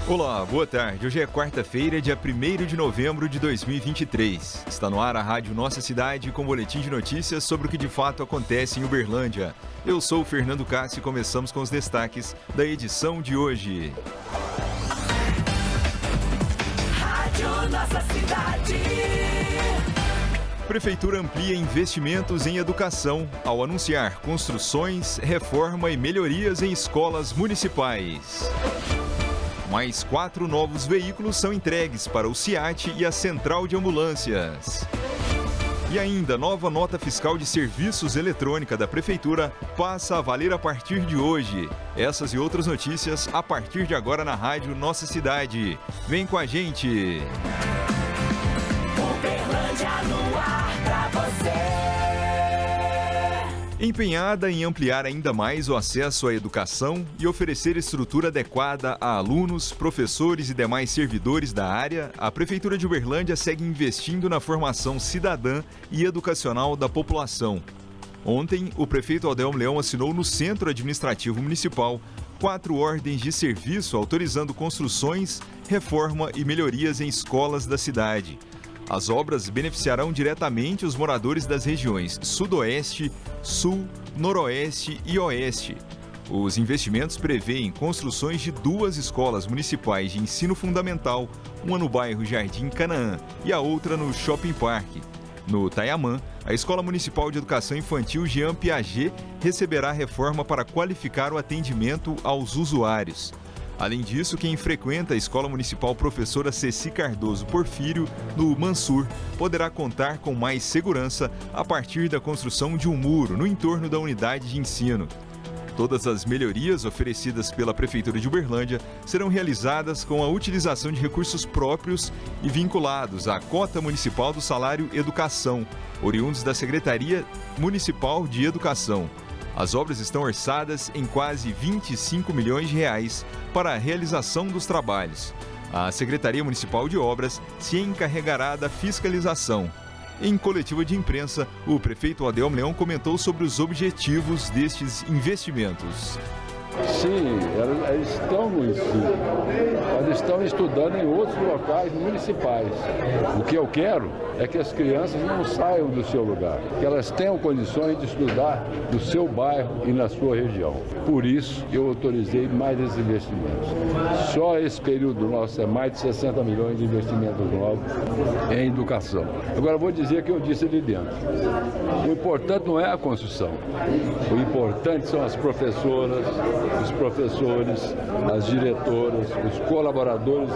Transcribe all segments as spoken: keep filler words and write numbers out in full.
Olá, boa tarde. Hoje é quarta-feira, dia primeiro de novembro de dois mil e vinte e três. Está no ar a Rádio Nossa Cidade com boletim de notícias sobre o que de fato acontece em Uberlândia. Eu sou o Fernando Cássio e começamos com os destaques da edição de hoje. Rádio Nossa Cidade. Prefeitura amplia investimentos em educação ao anunciar construções, reforma e melhorias em escolas municipais. Mais quatro novos veículos são entregues para o SIAT e a Central de Ambulâncias. E ainda, nova nota fiscal de serviços eletrônica da Prefeitura passa a valer a partir de hoje. Essas e outras notícias a partir de agora na Rádio Nossa Cidade. Vem com a gente! Uberlândia no ar pra você. Empenhada em ampliar ainda mais o acesso à educação e oferecer estrutura adequada a alunos, professores e demais servidores da área, a Prefeitura de Uberlândia segue investindo na formação cidadã e educacional da população. Ontem, o prefeito Adelmo Leão assinou no Centro Administrativo Municipal quatro ordens de serviço autorizando construções, reforma e melhorias em escolas da cidade. As obras beneficiarão diretamente os moradores das regiões Sudoeste, Sul, Noroeste e Oeste. Os investimentos prevêem construções de duas escolas municipais de ensino fundamental, uma no bairro Jardim Canaã e a outra no Shopping Park. No Taiamã, a Escola Municipal de Educação Infantil Jean Piaget receberá reforma para qualificar o atendimento aos usuários. Além disso, quem frequenta a Escola Municipal Professora Ceci Cardoso Porfírio, no Mansur, poderá contar com mais segurança a partir da construção de um muro no entorno da unidade de ensino. Todas as melhorias oferecidas pela Prefeitura de Uberlândia serão realizadas com a utilização de recursos próprios e vinculados à cota municipal do salário educação, oriundos da Secretaria Municipal de Educação. As obras estão orçadas em quase vinte e cinco milhões de reais para a realização dos trabalhos. A Secretaria Municipal de Obras se encarregará da fiscalização. Em coletiva de imprensa, o prefeito Adelmo Leão comentou sobre os objetivos destes investimentos. Sim, eles estão no ensino, eles estão estudando em outros locais municipais. O que eu quero é que as crianças não saiam do seu lugar, que elas tenham condições de estudar no seu bairro e na sua região. Por isso, eu autorizei mais esses investimentos. Só esse período nosso é mais de sessenta milhões de investimentos novos em educação. Agora, vou dizer o que eu disse ali dentro. O importante não é a construção. O importante são as professoras, os professores, as diretoras, os colaboradores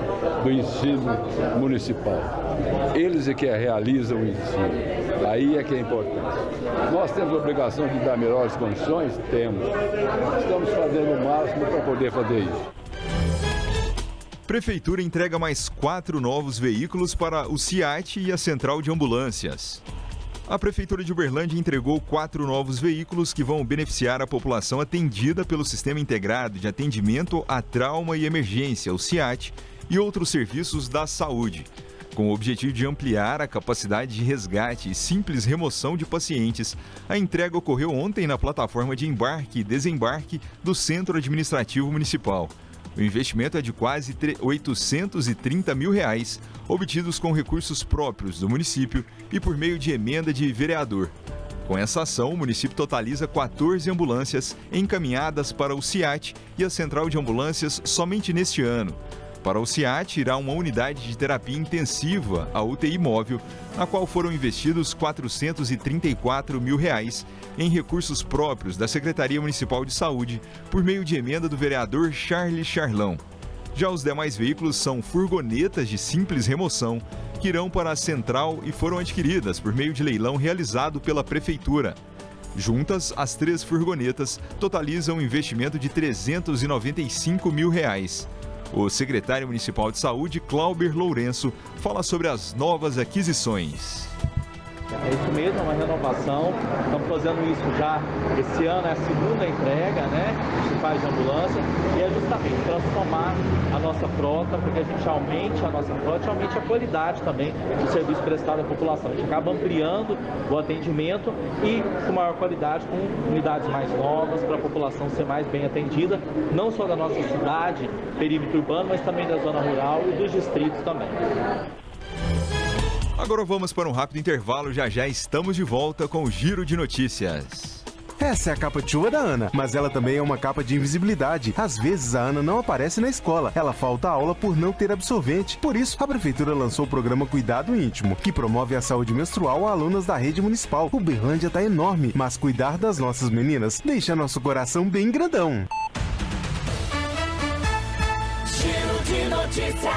do ensino municipal. Eles é que realizam o ensino. Aí é que é importante. Nós temos a obrigação de dar melhores condições? Temos. Estamos fazendo o máximo para poder fazer isso. Prefeitura entrega mais quatro novos veículos para o SIAT e a Central de Ambulâncias. A Prefeitura de Uberlândia entregou quatro novos veículos que vão beneficiar a população atendida pelo Sistema Integrado de Atendimento a Trauma e Emergência, o SIAT, e outros serviços da saúde. Com o objetivo de ampliar a capacidade de resgate e simples remoção de pacientes, a entrega ocorreu ontem na plataforma de embarque e desembarque do Centro Administrativo Municipal. O investimento é de quase oitocentos e trinta mil reais, obtidos com recursos próprios do município e por meio de emenda de vereador. Com essa ação, o município totaliza quatorze ambulâncias encaminhadas para o SIAT e a Central de Ambulâncias somente neste ano. Para o SIAT, irá uma unidade de terapia intensiva, a U T I móvel, na qual foram investidos quatrocentos e trinta e quatro mil reais em recursos próprios da Secretaria Municipal de Saúde, por meio de emenda do vereador Charles Charlão. Já os demais veículos são furgonetas de simples remoção, que irão para a central e foram adquiridas por meio de leilão realizado pela Prefeitura. Juntas, as três furgonetas totalizam um investimento de trezentos e noventa e cinco mil reais. O secretário municipal de saúde, Cláudio Lourenço, fala sobre as novas aquisições. É isso mesmo, é uma renovação. Estamos fazendo isso já. Esse ano é a segunda entrega, né? Que se faz de ambulância. E é justamente transformar a nossa frota, para que a gente aumente a nossa frota e aumente a qualidade também do serviço prestado à população. A gente acaba ampliando o atendimento e com maior qualidade, com unidades mais novas, para a população ser mais bem atendida, não só da nossa cidade, perímetro urbano, mas também da zona rural e dos distritos também. Agora vamos para um rápido intervalo, já já estamos de volta com o Giro de Notícias. Essa é a capa de chuva da Ana, mas ela também é uma capa de invisibilidade. Às vezes a Ana não aparece na escola, ela falta aula por não ter absorvente. Por isso, a Prefeitura lançou o programa Cuidado Íntimo, que promove a saúde menstrual a alunas da rede municipal. O Berlândia tá enorme, mas cuidar das nossas meninas deixa nosso coração bem grandão. Giro de Notícias.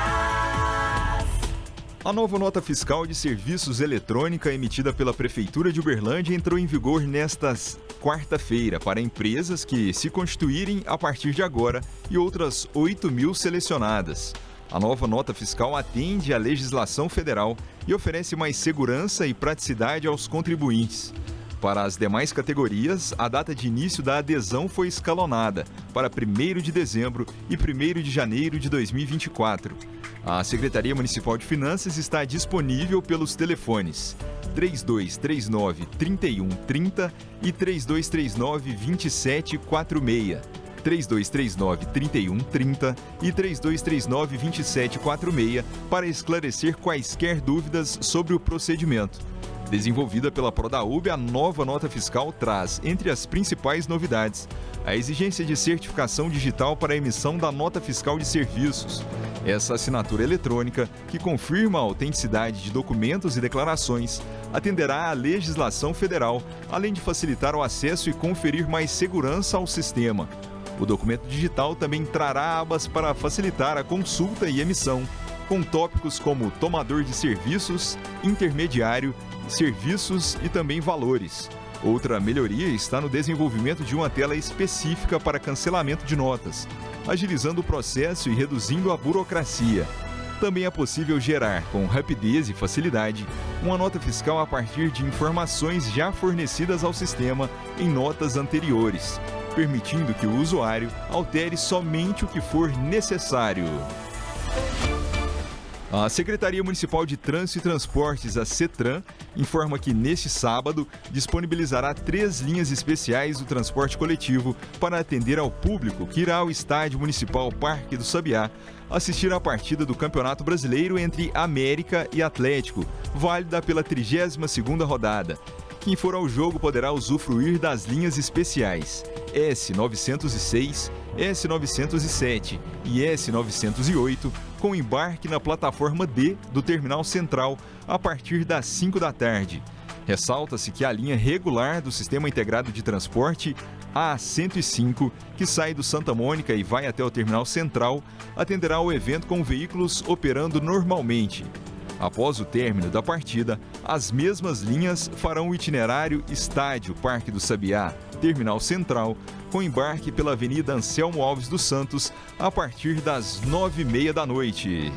A nova nota fiscal de serviços eletrônica emitida pela Prefeitura de Uberlândia entrou em vigor nesta quarta-feira para empresas que se constituírem a partir de agora e outras oito mil selecionadas. A nova nota fiscal atende à legislação federal e oferece mais segurança e praticidade aos contribuintes. Para as demais categorias, a data de início da adesão foi escalonada para primeiro de dezembro e primeiro de janeiro de dois mil e vinte e quatro. A Secretaria Municipal de Finanças está disponível pelos telefones três dois três nove, três um três zero e três dois três nove, dois sete quatro seis. três dois três nove, três um três zero e três dois três nove, dois sete quatro seis para esclarecer quaisquer dúvidas sobre o procedimento. Desenvolvida pela Prodaub, a nova nota fiscal traz, entre as principais novidades, a exigência de certificação digital para a emissão da nota fiscal de serviços. Essa assinatura eletrônica, que confirma a autenticidade de documentos e declarações, atenderá à legislação federal, além de facilitar o acesso e conferir mais segurança ao sistema. O documento digital também trará abas para facilitar a consulta e emissão, com tópicos como tomador de serviços, intermediário, serviços e também valores. Outra melhoria está no desenvolvimento de uma tela específica para cancelamento de notas, agilizando o processo e reduzindo a burocracia. Também é possível gerar, com rapidez e facilidade, uma nota fiscal a partir de informações já fornecidas ao sistema em notas anteriores, permitindo que o usuário altere somente o que for necessário. A Secretaria Municipal de Trânsito e Transportes, a CETRAN, informa que neste sábado disponibilizará três linhas especiais do transporte coletivo para atender ao público que irá ao Estádio Municipal Parque do Sabiá assistir à partida do Campeonato Brasileiro entre América e Atlético, válida pela trigésima segunda rodada. Quem for ao jogo poderá usufruir das linhas especiais S novecentos e seis, S novecentos e sete e S novecentos e oito, com embarque na plataforma D do Terminal Central a partir das cinco da tarde. Ressalta-se que a linha regular do Sistema Integrado de Transporte, A cento e cinco, que sai do Santa Mônica e vai até o Terminal Central, atenderá ao evento com veículos operando normalmente. Após o término da partida, as mesmas linhas farão o itinerário Estádio Parque do Sabiá, Terminal Central, com embarque pela Avenida Anselmo Alves dos Santos a partir das nove e meia da noite.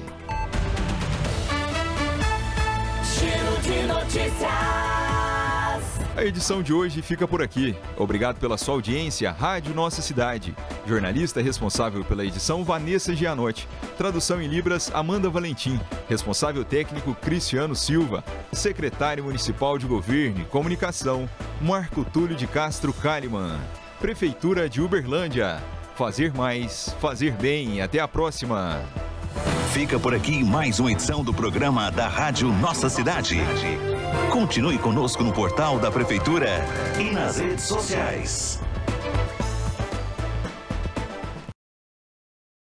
Giro de Notícias. A edição de hoje fica por aqui. Obrigado pela sua audiência. Rádio Nossa Cidade. Jornalista responsável pela edição, Vanessa Gianotti. Tradução em Libras, Amanda Valentim. Responsável técnico, Cristiano Silva. Secretário Municipal de Governo e Comunicação, Marco Túlio de Castro Kalimann. Prefeitura de Uberlândia. Fazer mais, fazer bem. Até a próxima. Fica por aqui mais uma edição do programa da Rádio Nossa Cidade. Continue conosco no portal da Prefeitura e nas redes sociais.